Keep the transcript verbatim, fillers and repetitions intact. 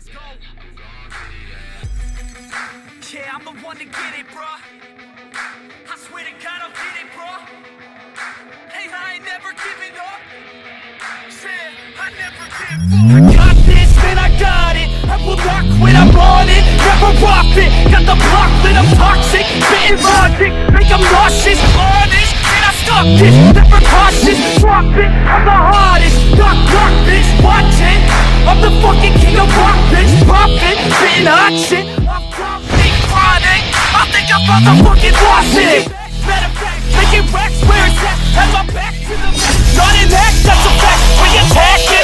let's go. Yeah, I'm the one to get it, bro. I swear to God, I'll get it, bro. Hey, I ain't never giving up. Yeah, I never give up. I got this, man, I got it. I will not quit, I'm on it. Never rock it. Got the block lit, I'm toxic. Spitting logic, make them nauseous. Honest, man, I stop this. Never cautious, drop it. I'm the hardest. Knock, knock, bitch, watch it. I'm the fucking king of rock, bitch. Pop it, spitting hot shit. I'm confident, chronic. I think I'm about to fucking wash it. Matter of fact, making racks where it's at. Have my back to the back. Not in that, that's a fact. We attack it.